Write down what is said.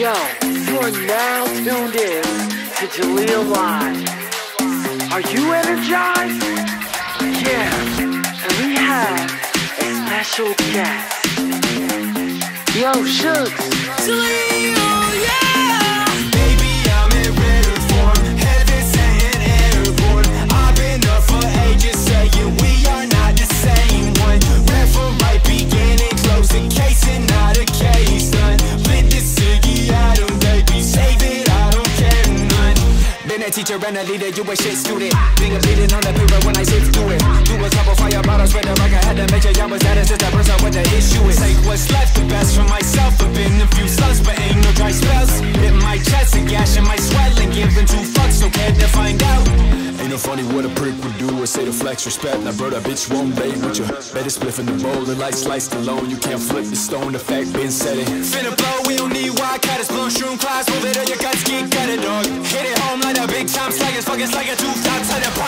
Yo, you are now tuned in to JELEEL Live. Are you energized? Yeah, and we have a special guest. Yo, Sugs. JELEEL, yeah! Baby, I'm in rare form, heaven sent airborne. I've been up for ages saying we are not the same one. Red for right, beginning, closing, casing, not a case done. Lit the ciggy, I don't baby, save it, I don't care none. Been a teacher and a leader, you a shit student. Finger bleeding on the paper when I sit through it. Do a couple fire bottles with the like I had to make sure y'all was that is the person what the issue is. Take what's left, the best for myself. I've been a few slugs, but ain't no dry spells. Hit my chest, a gash in my swelling, giving two fucks, so care to find out. Ain't no funny what a prick would do or say to flex respect. Now bro, that bitch won't lay with you. Better spliff in the bowl, the light sliced alone. You can't flip the stone, the fact been said it. Finna blow, we don't need wide cutters. Blown shroom clouds, move it or your guts get gutted, dog. Hit it home like a big time slug, it's fucking like a two-top to the